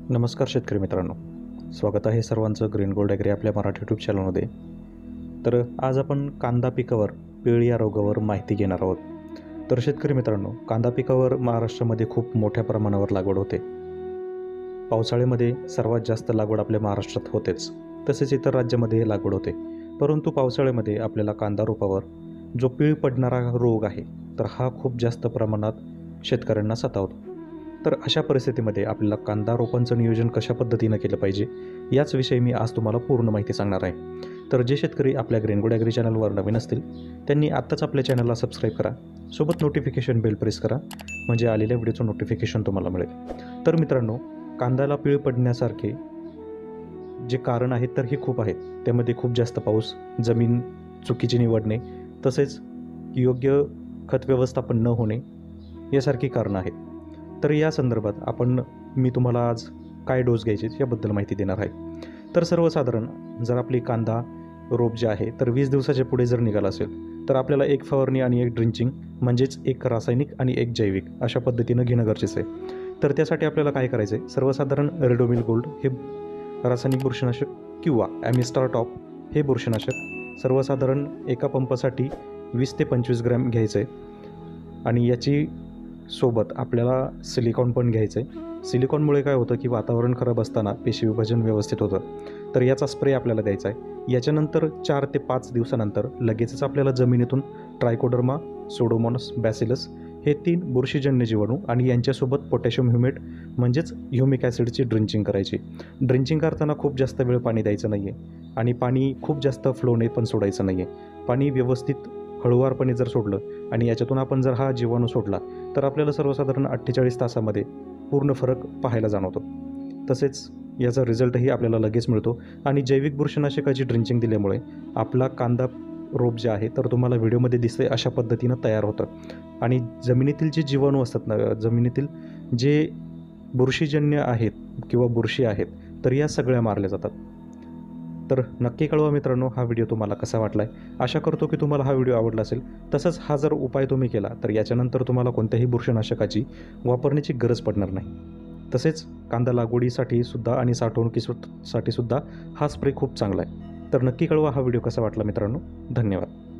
नमस्कार शेतकरी मित्रांनो, स्वागत आहे सर्वांचं ग्रीन गोल्ड ॲग्री आपल्या मराठी यूट्यूब चॅनलमध्ये. तर आज आपण कांदा पिकावर पिळ या रोगावर माहिती घेणार आहोत. तर शेतकरी मित्रांनो, कांदा पिकावर महाराष्ट्रामध्ये खूप मोठ्या प्रमाणावर लागवड होते. पावसाळ्यामध्ये सर्वात जास्त लागवड आपल्या महाराष्ट्रात होतेच, तसेच इतर राज्यामध्ये लागवड होते. परंतु पावसाळ्यामध्ये आपल्याला कांदा रोपावर जो पिळ पडणारा रोग आहे, तर हा खूप जास्त प्रमाणात शेतकऱ्यांना सतावतो. तर अशा परिस्थितीमध्ये आपल्याला कांदा रोपांचं नियोजन कशा पद्धतीनं केलं पाहिजे, याच विषयी मी आज तुम्हाला पूर्ण माहिती सांगणार आहे. तर जे शेतकरी आपल्या ग्रीन गोल्ड ॲग्री चॅनलवर नवीन असतील त्यांनी आत्ताच आपल्या चॅनलला सबस्क्राईब करा, सोबत नोटिफिकेशन बेल प्रेस करा, म्हणजे आलेल्या व्हिडिओचं नोटिफिकेशन तुम्हाला मिळेल. तर मित्रांनो, कांद्याला पिळ पडण्यासारखे जे कारण आहेत तर हे खूप आहेत. त्यामध्ये खूप जास्त पाऊस, जमीन चुकीची निवडणे, तसेच योग्य खत व्यवस्थापन न होणे यासारखी कारणं आहेत. तर या संदर्भात मी तुम्हाला आज काय डोस घ्यायचे याबद्दल माहिती देणार आहे. तर सर्वसाधारण जर आपली कांदा रोप जे आहे तर 20 दिवसाच्या पुढे जर निघाला असेल तर आपल्याला एक फवारणी आणि एक ड्रिंचिंग म्हणजेच एक रासायनिक आणि एक जैविक अशा पद्धतीनं घेणं गरजेचं आहे. तर त्यासाठी आपल्याला काय करायचं आहे, सर्वसाधारण रेडोमिल गोल्ड हे रासायनिक बुरशीनाशक किंवा ॲमिस्टार टॉप हे बुरशीनाशक सर्वसाधारण एका पंपासाठी 20 ते 25 ग्रॅम घ्यायचं आहे. आणि याची सोबत आपल्याला सिलिकॉन पण घ्यायचं आहे. सिलिकॉनमुळे काय होतं की वातावरण खराब असताना पेशी विभाजन व्यवस्थित होतं. तर याचा स्प्रे आपल्याला द्यायचा आहे. याच्यानंतर 4 ते 5 दिवसानंतर लगेचच आपल्याला जमिनीतून ट्रायकोडर्मा, सोडोमोनास, बॅसिलस हे 3 बुरशीजन्य जीवाणू आणि यांच्यासोबत पोटॅशियम ह्युमेट म्हणजेच ह्युमिक ॲसिडची ड्रिंचिंग करायची. ड्रिंचिंग करताना खूप जास्त वेळ पाणी द्यायचं नाही आहे आणि पाणी खूप जास्त फ्लोने पण सोडायचं नाही आहे. पाणी व्यवस्थित हळूवारपणे जर सोडलं आणि याच्यातून आपण जर हा जीवाणू सोडला तर आपल्याला सर्वसाधारण 48 तासामध्ये पूर्ण फरक पाहायला जाणवतो. तसेच याचा रिझल्टही आपल्याला लगेच मिळतो. आणि जैविक बुरशीनाशकाची ड्रिंचिंग दिल्यामुळे आपला कांदा रोप जे आहे तर तुम्हाला व्हिडिओमध्ये दिसते अशा पद्धतीनं तयार होतं. आणि जमिनीतील जे जीवाणू असतात ना, जमिनीतील जे बुरशीजन्य आहेत किंवा बुरशी आहेत तर या सगळ्या मारल्या जातात. तर नक्की कळवा मित्रांनो, हा व्हिडिओ तुम्हाला कसा वाटला आहे. आशा करतो की तुम्हाला हा व्हिडिओ आवडला असेल. तसंच हा जर उपाय तुम्ही केला तर याच्यानंतर तुम्हाला कोणत्याही बुरशीनाशकाची वापरण्याची गरज पडणार नाही. तसेच कांदा लागवडीसाठी सुद्धा आणि साठवणुकीसाठी सुद्धा हा स्प्रे खूप चांगला आहे. तर नक्की कळवा हा व्हिडिओ कसा वाटला मित्रांनो. धन्यवाद.